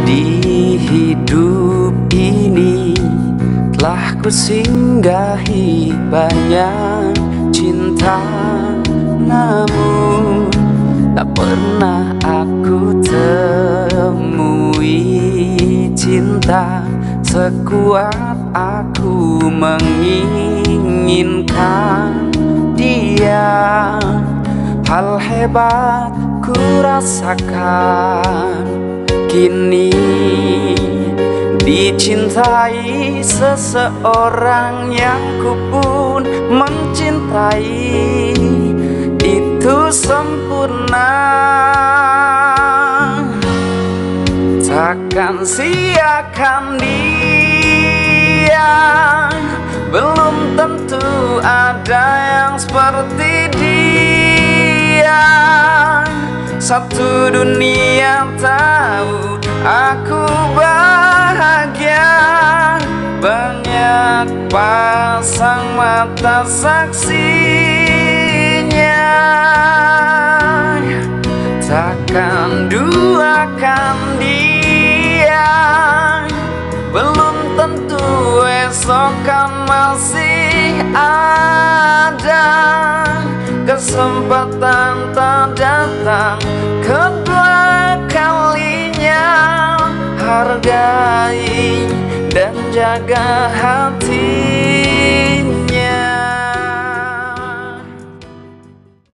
Di hidup ini telah ku singgahi banyak cinta, namun tak pernah aku temui cinta sekuat aku menginginkan dia. Hal hebat ku rasakan kini, dicintai seseorang yang ku pun mencintai. Itu sempurna, takkan siakan dia. Belum tentu ada yang seperti dia. Satu dunia tahu aku bahagia. Banyak pasang mata saksinya, takkan duakan dia. Belum tentu esok kan masih ada kesempatan tak datang kedua kalinya. Hargai dan jaga hati.